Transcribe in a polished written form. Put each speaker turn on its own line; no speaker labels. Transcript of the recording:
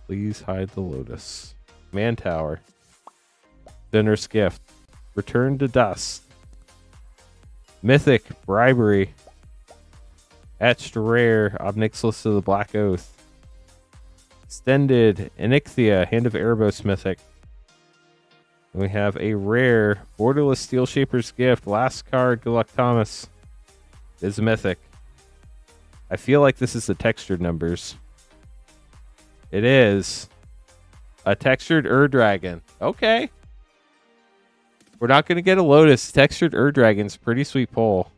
Please hide the Lotus. Man Tower. Dinner's Gift. Return to Dust. Mythic. Bribery. Etched Rare. Obnixilis of the Black Oath. Extended. Onyxia. Hand of Erebos Mythic. And we have a rare. Borderless Steel Shaper's Gift. Last card. Good luck, Thomas. Is Mythic. I feel like this is the textured numbers. It is a textured Ur-Dragon. Okay. We're not going to get a Lotus. Textured Ur-Dragon's pretty sweet pull.